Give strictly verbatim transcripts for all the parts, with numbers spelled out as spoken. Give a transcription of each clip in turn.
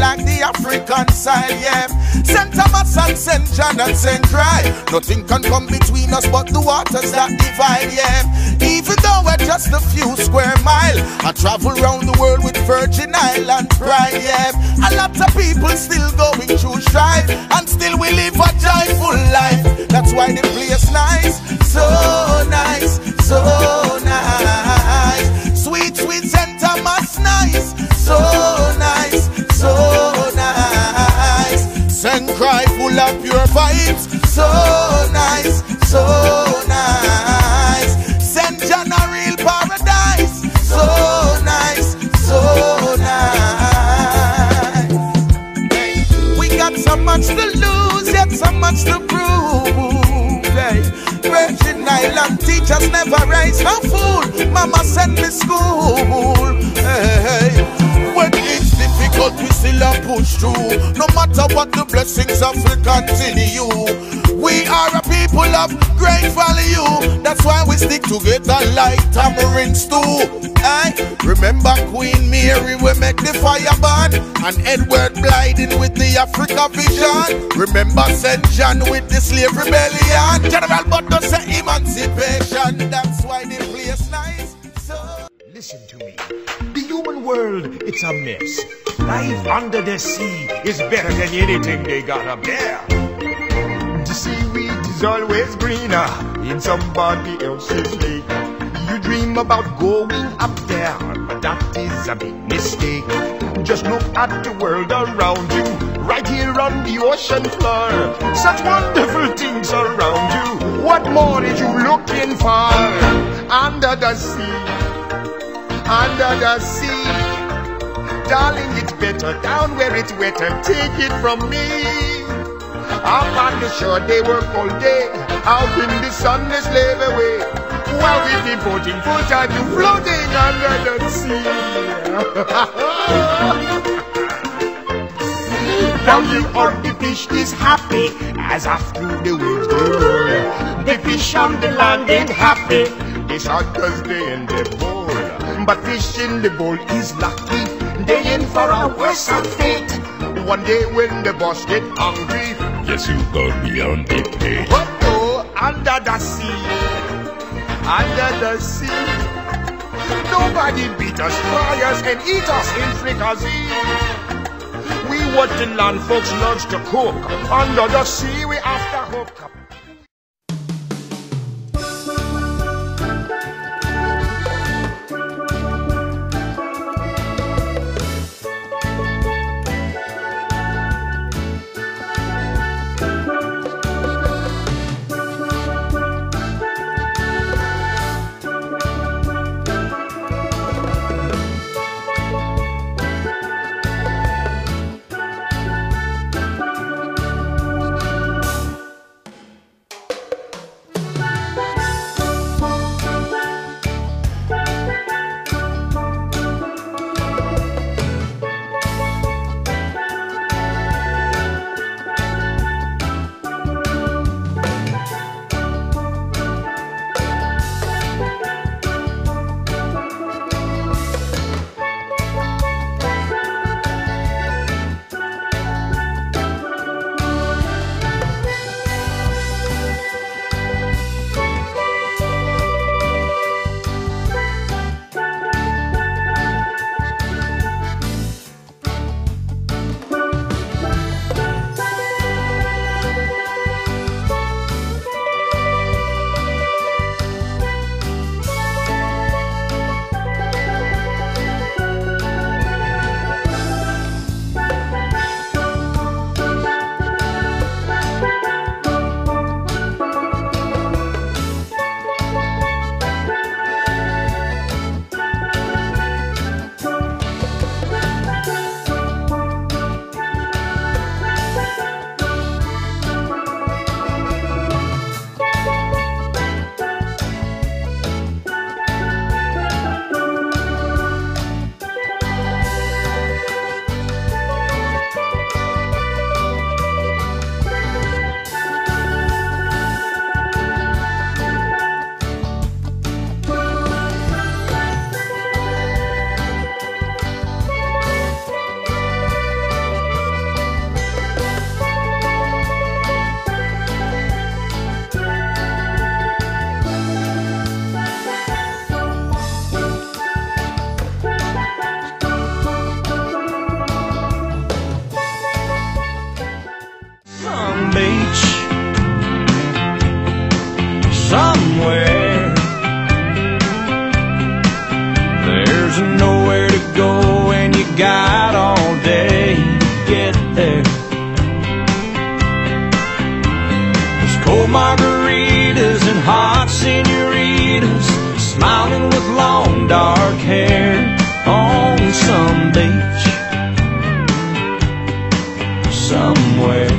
like the African style, yeah. Saint Thomas and Saint John and Saint Dry, nothing can come between us but the waters that divide, yeah. Even though we're just a few square mile, I travel round the world with Virgin Island pride, yeah. A lot of people still going through strife, and still we live a joyful life. That's why the place nice, so nice, so nice. Sweet, sweet Saint Thomas nice, so nice, so nice. Saint Cry full of pure vibes, so nice, so nice. Saint John a real paradise, so nice, so nice. We got so much to lose, yet so much to prove. Hey. Virgin Island teachers never raise no fool. Mama sent me school. Hey. When it's difficult, we still a push through. No matter what the blessings of will continue. We are a people of great value. That's why we stick together like tamarind stew. Aye. Remember Queen Mary, we make the fire burn, and Edward Blyden with the Africa vision. Remember Saint John with the slave rebellion. General Butler say emancipation. That's why the place nice. So listen to me. The human world, it's a mess. Life under the sea is better than anything they got up there. The seaweed is always greener in somebody else's lake. You dream about going up there, but that is a big mistake. Just look at the world around you, right here on the ocean floor. Such wonderful things around you. What more is you looking for? Under the sea, under the sea. Darling, it's better down where it's wetter. Take it from me. Up on the shore they work all day, out in the sun they slave away, while we've been devoting full time to floating under the sea. Down here on the fish is happy, as after the waves go roll. The fish on the land ain't happy, they shot cause they in the bowl. But fish in the bowl is lucky, they in for a worse fate. One day when the boss get hungry, yes, you go beyond the pay. Oh, oh, under the sea, under the sea. Nobody beat us, fry us, and eat us in fricassee. We what the land folks loves to cook. Under the sea, we after hook up. beach somewhere. There's nowhere to go and you got all day to get there. There's cold margaritas and hot senoritas smiling with long dark hair on some beach somewhere.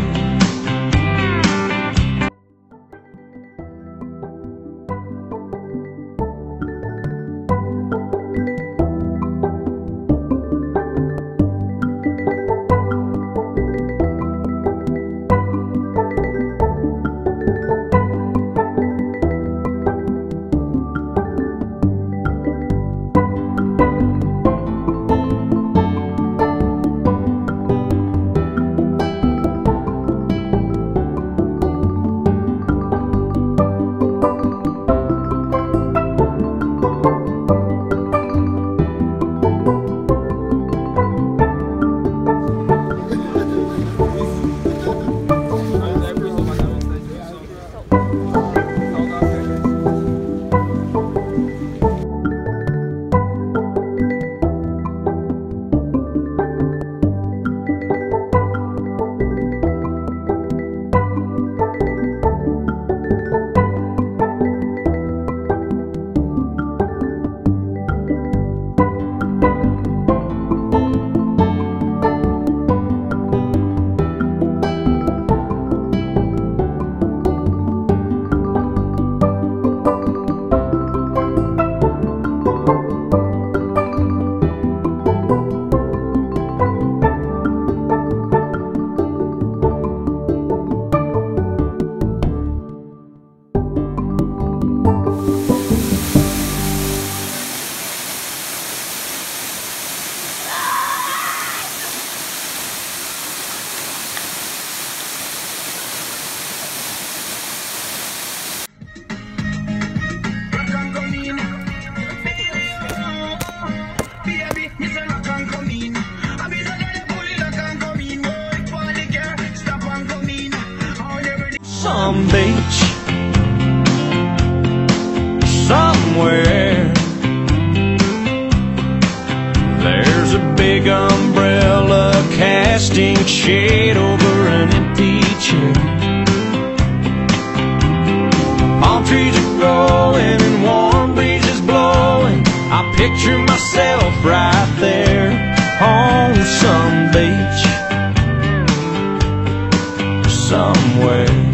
Some beach somewhere. There's a big umbrella casting shade over an empty chair. Palm trees are growing and warm breezes blowing. I picture myself right there on some beach somewhere.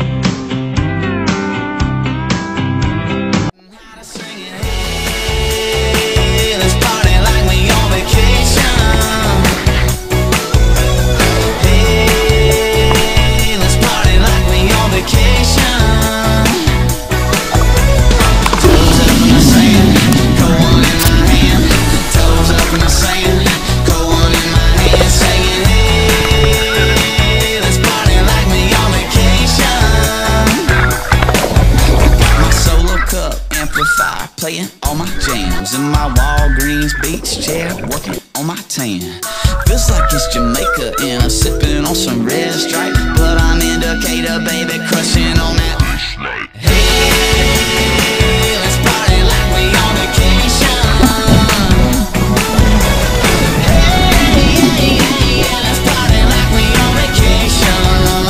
Playing all my jams in my Walgreens beach chair, working on my tan. Feels like it's Jamaica and I'm sipping on some red stripe, but I'm in Decatur, baby, crushing on that. Hey, let's party like we on vacation. Hey, yeah, yeah, yeah, let's party like we on vacation.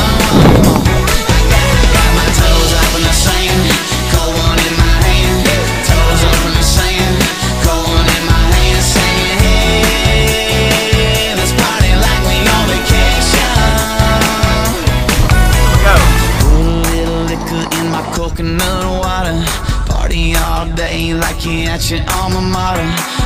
I got, I got my toes up in the sand, cold one in my hand. Coconut water, party all day like you're at your alma mater.